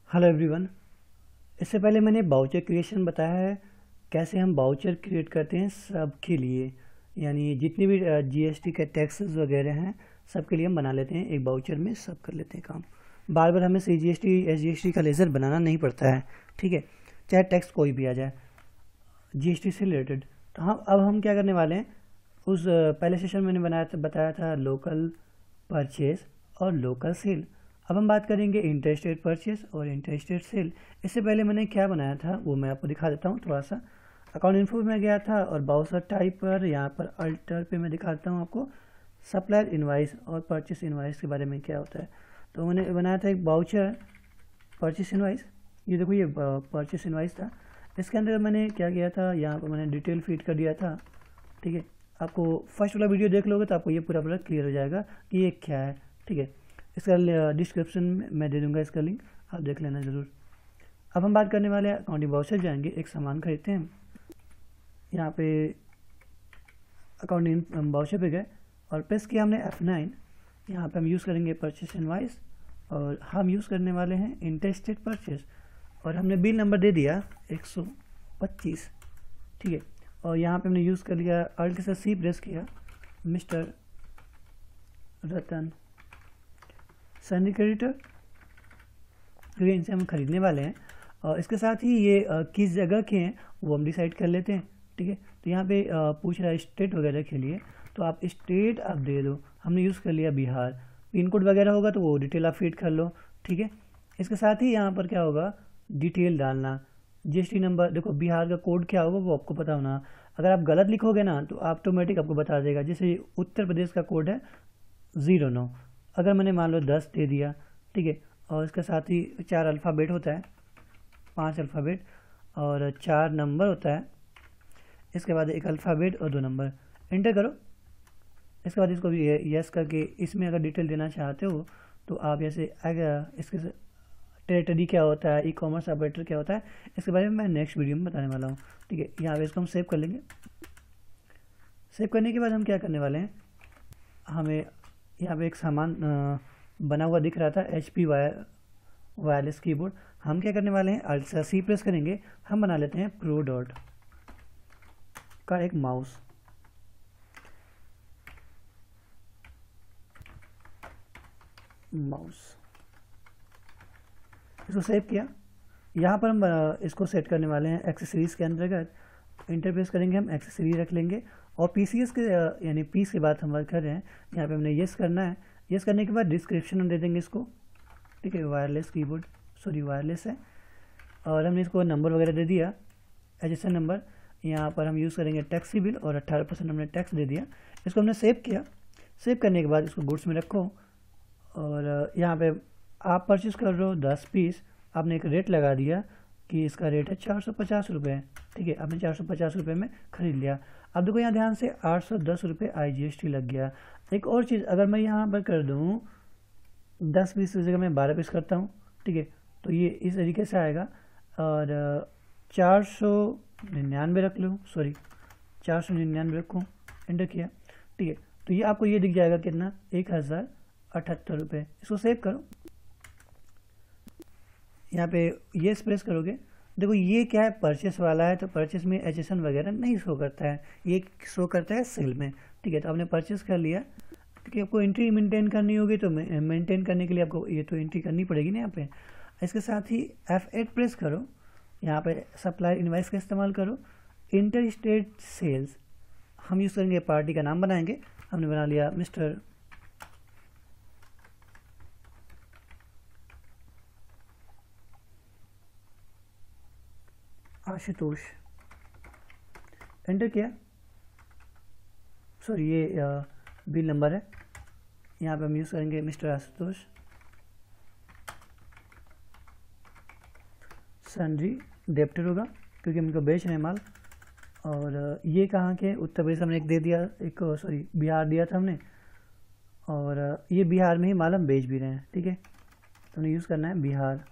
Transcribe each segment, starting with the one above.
Hello everyone. इससे पहले मैंने बाउचर क्रिएशन बताया है, कैसे हम बाउचर क्रिएट करते हैं सबके लिए, यानी जितने भी जीएसटी के टैक्सेस वगैरह हैं सबके लिए हम बना लेते हैं एक बाउचर में, सब कर लेते हैं काम। बार बार हमें सीजीएसटी एसजीएसटी का लेजर बनाना नहीं पड़ता है, ठीक है, चाहे टैक्स कोई भी आ जाए जीएसटी से रिलेटेड। तो हम क्या करने वाले हैं, उस पहले सेशन में मैंने बताया था लोकल परचेज और लोकल सेल। अब हम बात करेंगे इंटर स्टेट परचेज और इंटर स्टेट सेल। इससे पहले मैंने क्या बनाया था वो मैं आपको दिखा देता हूँ थोड़ा सा। अकाउंट इन्फो में गया था और बाउचर टाइप पर यहाँ पर अल्टर पे मैं दिखाता हूँ आपको सप्लायर इनवाइस और परचेस इनवाइस के बारे में क्या होता है। तो मैंने बनाया था एक बाउचर परचेस इनवाइस। ये देखो, ये परचेस इनवाइस था। इसके अंदर मैंने क्या किया था, यहाँ पर मैंने डिटेल फीड कर दिया था, ठीक है। आपको फर्स्ट वाला वीडियो देख लोगे तो आपको ये पूरा क्लियर हो जाएगा कि ये क्या है, ठीक है। इसका डिस्क्रिप्शन में मैं दे दूंगा इसका लिंक, आप देख लेना ज़रूर। अब हम बात करने वाले हैं अकाउंटिंग बाउचर जाएंगे, एक सामान खरीदते हैं। यहाँ पे अकाउंटिंग बाउचर पे गए और प्रेस किया हमने F9। यहाँ पे हम यूज़ करेंगे परचेस इनवाइस और हम यूज़ करने वाले हैं इंटर स्टेट परचेस। और हमने बिल नंबर दे दिया 125, ठीक है। और यहाँ पे हमने यूज़ कर लिया अल्ट के साथ C प्रेस किया, मिस्टर रतन सैलरी क्रेडिटर, क्योंकि इनसे हम खरीदने वाले हैं। और इसके साथ ही ये किस जगह के हैं वो हम डिसाइड कर लेते हैं, ठीक है। तो यहाँ पे पूछ रहा है स्टेट वगैरह के लिए, तो आप स्टेट आप दे दो। हमने यूज़ कर लिया बिहार। पिन कोड वगैरह होगा तो वो डिटेल आप फीड कर लो, ठीक है। इसके साथ ही यहाँ पर क्या होगा, डिटेल डालना, जीएसटी नंबर। देखो बिहार का कोड क्या होगा वो आपको पता होना। अगर आप गलत लिखोगे ना तो ऑटोमेटिक आपको बता देगा। जैसे उत्तर प्रदेश का कोड है 09, अगर मैंने मान लो 10 दे दिया, ठीक है। और इसके साथ ही 4 अल्फ़ाबेट होता है, 5 अल्फ़ाबेट और 4 नंबर होता है। इसके बाद एक अल्फ़ाबेट और 2 नंबर, एंटर करो। इसके बाद इसको भी यस करके इसमें अगर डिटेल देना चाहते हो तो आप जैसे इसके टेरिटरी क्या होता है, ई कॉमर्स ऑपरेटर क्या होता है, इसके बारे में मैं नेक्स्ट वीडियो में बताने वाला हूँ, ठीक है। यहाँ पे इसको हम सेव कर लेंगे। सेव करने के बाद हम क्या करने वाले हैं, हमें यहाँ पे एक सामान बना हुआ दिख रहा था HP वायरलेस कीबोर्ड। हम क्या करने वाले हैं, अल्ट से C प्रेस करेंगे, हम बना लेते हैं प्रो डॉट का एक माउस। इसको सेव किया। यहाँ पर हम इसको सेट करने वाले हैं एक्सेसरीज के अंतर्गत। इंटरफेस करेंगे, हम एक्सेसरी रख लेंगे और PCS के यानी पीस की बात हम कर रहे हैं। यहाँ पे हमने येस करना है। येस करने के बाद डिस्क्रिप्शन हम दे देंगे इसको, ठीक है। वायरलेस कीबोर्ड, सॉरी वायरलेस है। और हमने इसको नंबर वगैरह दे दिया, एचएसएन नंबर। यहाँ पर हम यूज़ करेंगे टैक्स बिल और 18% हमने टैक्स दे दिया। इसको हमने सेव किया। सेव करने के बाद इसको गुड्स में रखो और यहाँ पे आप परचेज़ कर रहे हो 10 पीस, आपने एक रेट लगा दिया कि इसका रेट है 450 रुपये, ठीक है। आपने 450 रुपये में ख़रीद लिया। अब देखो यहाँ ध्यान से 810 रुपये IGST लग गया। एक और चीज़, अगर मैं यहाँ पर कर दूँ 10 पीस की जगह मैं 12 पीस करता हूँ, ठीक है, तो ये इस तरीके से आएगा। और 499 रख लो, सॉरी 499 रखो, एंटर किया, ठीक है। तो ये आपको ये दिख जाएगा कितना, 1078 रुपये। इसको सेव करो। यहाँ पे ये प्रेस करोगे, देखो ये क्या है, परचेस वाला है, तो परचेस में एचएसएन वगैरह नहीं शो करता है, ये शो करता है सेल में, ठीक है। तो आपने परचेस कर लिया, क्योंकि आपको एंट्री मेंटेन करनी होगी, तो मेंटेन करने के लिए आपको ये तो एंट्री करनी पड़ेगी ना यहाँ पे। इसके साथ ही F8 प्रेस करो, यहाँ पे सप्लायर इनवाइस का इस्तेमाल करो। इंटर स्टेट सेल्स हम यूज़ करेंगे, पार्टी का नाम बनाएंगे। हमने बना लिया मिस्टर आशुतोष, एंटर किया। सॉरी ये बिल नंबर है, यहाँ पे हम यूज़ करेंगे मिस्टर आशुतोष। सन्ड्री डेप्टर होगा क्योंकि हम इनको बेच रहे हैं माल। और ये कहाँ के, उत्तर प्रदेश हमने एक दे दिया, एक सॉरी बिहार दिया था हमने, और ये बिहार में ही माल हम बेच भी रहे हैं, ठीक है। तो हमने यूज़ करना है बिहार,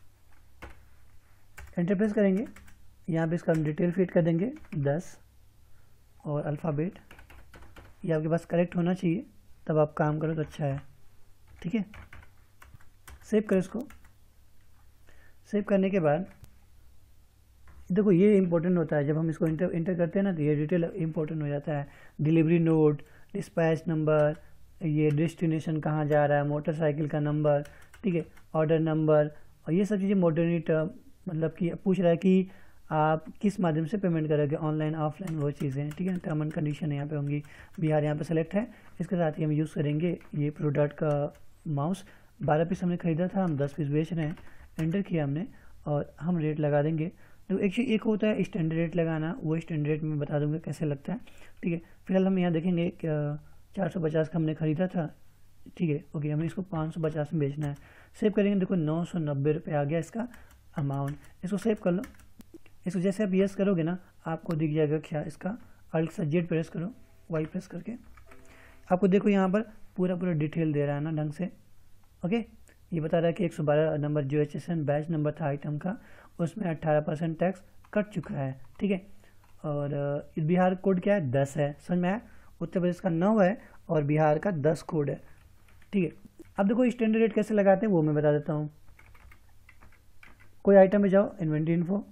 एंटर प्रेस करेंगे। यहाँ पे इसका हम डिटेल फीड कर देंगे 10 और अल्फ़ाबेट। ये आपके पास करेक्ट होना चाहिए, तब आप काम करो तो अच्छा है, ठीक है। सेव करो इसको। सेव करने के बाद देखो ये इंपॉर्टेंट होता है, जब हम इसको इंटर करते हैं ना तो ये डिटेल इंपॉर्टेंट हो जाता है। डिलीवरी नोट, डिस्पैच नंबर, ये डेस्टिनेशन कहाँ जा रहा है, मोटरसाइकिल का नंबर, ठीक है, ऑर्डर नंबर, और ये सब चीज़ें मॉडर्न टर्म, मतलब कि पूछ रहा है कि आप किस माध्यम से पेमेंट करोगे, ऑनलाइन ऑफलाइन, वो चीज़ें, ठीक है। टर्म एंड कंडीशन यहाँ पे होंगी। बिहार यहाँ पे सेलेक्ट है। इसके साथ ही हम यूज़ करेंगे ये प्रोडक्ट का माउस। 12 पीस हमने खरीदा था, हम 10 पीस बेच रहे हैं। एंटर किया हमने और हम रेट लगा देंगे। तो एक्चुअली एक होता है स्टैंडर्ड रेट लगाना, वो स्टैंडर्ड रेट में बता दूंगा कैसे लगता है, ठीक है। फिलहाल हम यहाँ देखेंगे 450 का हमने खरीदा था, ठीक है, ओके। हमें इसको 550 में बेचना है। सेव करेंगे, देखो 990 रुपये आ गया इसका अमाउंट। इसको सेव कर लो। इसको जैसे आप यस करोगे ना, आपको दिख जाएगा क्या, इसका अल्ट से जेड प्रेस करो, वाई प्रेस करके आपको देखो यहाँ पर पूरा डिटेल दे रहा है ना ढंग से, ओके। ये बता रहा है कि 112 नंबर जो HSN बैच नंबर था आइटम का, उसमें 18% टैक्स कट चुका है, ठीक है। और बिहार कोड क्या है, 10 है, समझ में आया। उत्तर प्रदेश का 9 है और बिहार का 10 कोड है, ठीक है। अब देखो स्टैंडर्ड रेट कैसे लगाते हैं वो मैं बता देता हूँ। कोई आइटम में जाओ, इन्वेंट्री इन्फो,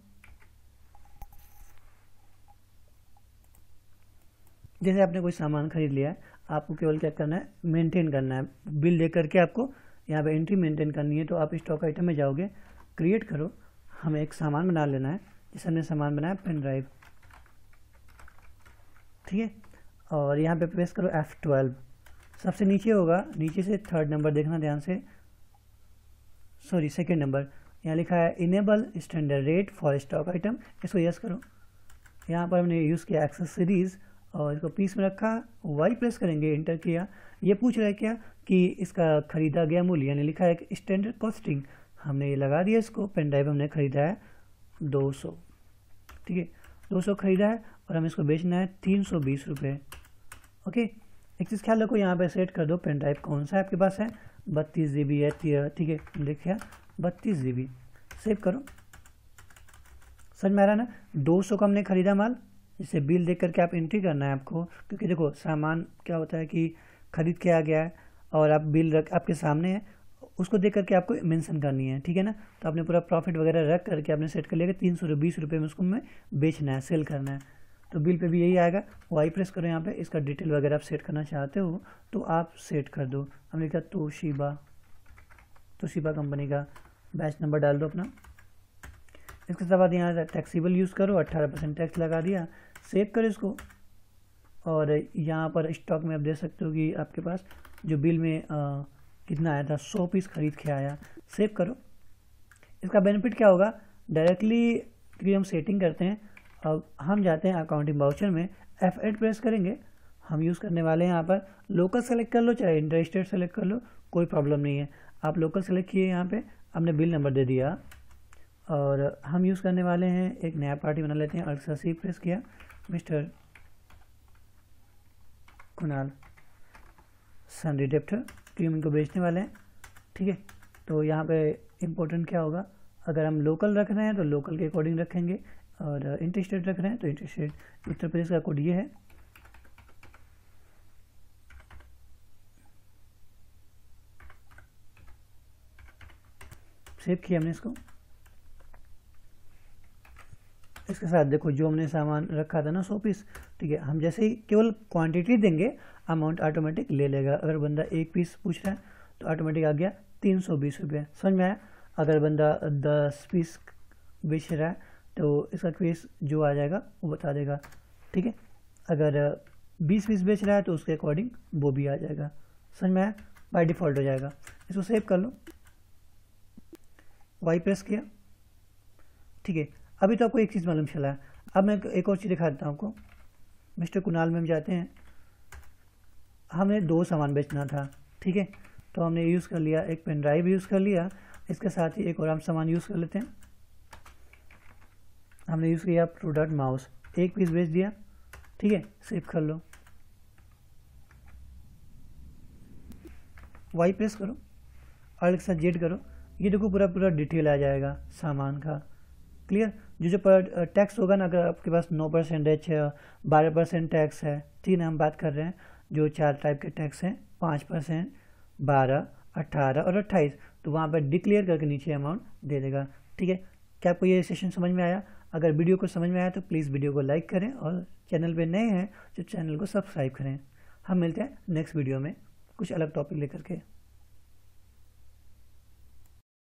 जैसे आपने कोई सामान खरीद लिया है, आपको केवल क्या करना है, मेंटेन करना है। बिल दे करके आपको यहाँ पे एंट्री मेंटेन करनी है। तो आप स्टॉक आइटम में जाओगे, क्रिएट करो, हमें एक सामान बना लेना है। जैसे हमने सामान बनाया पेन ड्राइव, ठीक है। और यहाँ पे प्रेस करो F12, सबसे नीचे होगा, नीचे से 3rd नंबर देखना ध्यान से, सॉरी 2nd नंबर, यहाँ लिखा है enable standard rate for stock item, इसको यस करो। यहाँ पर हमने यूज़ किया एक्सेसरीज और इसको पीस में रखा, वाई प्रेस करेंगे, इंटर किया। ये पूछ रहा है क्या कि इसका खरीदा गया मूल्य, यानी लिखा है स्टैंडर्ड कॉस्टिंग, हमने ये लगा दिया इसको। पेन ड्राइव हमने खरीदा है 200, ठीक है, 200 खरीदा है और हमें इसको बेचना है 320 रुपये, ओके। एक चीज़ ख्याल रखो, यहाँ पे सेट कर दो पेन ड्राइव कौन सा आपके पास है, 32 GB है, ठीक है, देखिए 32 GB, सेव करो। समझ में आ रहा है ना। 200 का हमने खरीदा माल, इसे बिल देख करके आप एंट्री करना है आपको, क्योंकि देखो सामान क्या होता है कि खरीद के आ गया है और आप बिल रख आपके सामने है, उसको देख करके आपको मेंशन करनी है, ठीक है ना। तो आपने पूरा प्रॉफिट वगैरह रख करके आपने सेट कर लिया 320 रुपये में उसको में बेचना है, सेल करना है। तो बिल पे भी यही आएगा। वाई प्रेस करो, यहाँ पे इसका डिटेल वगैरह आप सेट करना चाहते हो तो आप सेट कर दो। हमने लिखा तोशिबा कंपनी का बैच नंबर डाल दो अपना। इसके बाद यहाँ टैक्सीबल यूज़ करो, 18% टैक्स लगा दिया, सेव करो इसको। और यहाँ पर स्टॉक में आप देख सकते हो कि आपके पास जो बिल में कितना आया था, 100 पीस खरीद के आया, सेव करो। इसका बेनिफिट क्या होगा, डायरेक्टली क्योंकि हम सेटिंग करते हैं, अब हम जाते हैं अकाउंटिंग वाउचर में, F8 प्रेस करेंगे। हम यूज़ करने वाले हैं यहाँ पर लोकल सेलेक्ट कर लो, चाहे इंटर स्टेट सेलेक्ट कर लो, कोई प्रॉब्लम नहीं है। आप लोकल सेलेक्ट किए, यहाँ पे हमने बिल नंबर दे दिया और हम यूज़ करने वाले हैं, एक नया पार्टी बना लेते हैं। अल्ट+C प्रेस किया, मिस्टर कुणाल सन्ड्री डेप्टर, क्योंकि हम इनको बेचने वाले हैं, ठीक है। तो यहाँ पे इम्पोर्टेंट क्या होगा, अगर हम लोकल रख रहे हैं तो लोकल के अकॉर्डिंग रखेंगे और इंटर स्टेट रख रहे हैं तो इंटर स्टेट। उत्तर प्रदेश का कोड ये है, सेव किया हमने इसको। इसके साथ देखो जो हमने सामान रखा था ना 100 पीस, ठीक है, हम जैसे ही केवल क्वांटिटी देंगे अमाउंट ऑटोमेटिक ले लेगा। अगर बंदा 1 पीस पूछ रहा है तो ऑटोमेटिक आ गया 320 रुपये, समझ में आया। अगर बंदा 10 पीस बेच रहा है तो इसका क्वेस जो आ जाएगा वो बता देगा, ठीक है। अगर 20 पीस बेच रहा है तो उसके अकॉर्डिंग वो भी आ जाएगा, समझ में आया, बाय डिफ़ॉल्ट हो जाएगा। इसको सेव कर लो, वाई प्रेस किया, ठीक है। अभी तो आपको एक चीज़ मालूम चला है, अब मैं एक और चीज़ दिखा देता हूँ आपको। मिस्टर कुणाल में हम जाते हैं, हमने 2 सामान बेचना था, ठीक है। तो हमने यूज़ कर लिया, एक पेन ड्राइव यूज़ कर लिया, इसके साथ ही एक और हम सामान यूज़ कर लेते हैं। हमने यूज़ किया प्रोडक्ट माउस, 1 पीस बेच दिया, ठीक है, सेव कर लो। वाई प्रेस करो, अल्ट से जेड करो, ये देखो पूरा डिटेल आ जाएगा सामान का, क्लियर। जो टैक्स होगा ना, अगर आपके पास 9% है, 12% टैक्स है, ठीक है, हम बात कर रहे हैं जो 4 टाइप के टैक्स हैं, 5%, 12 18 और 28, तो वहाँ पर डिक्लेयर करके नीचे अमाउंट दे देगा। ठीक है, क्या आपको ये सेशन समझ में आया? अगर वीडियो को समझ में आया तो प्लीज़ वीडियो को लाइक करें और चैनल पे नए हैं तो चैनल को सब्सक्राइब करें। हम मिलते हैं नेक्स्ट वीडियो में कुछ अलग टॉपिक लेकर के।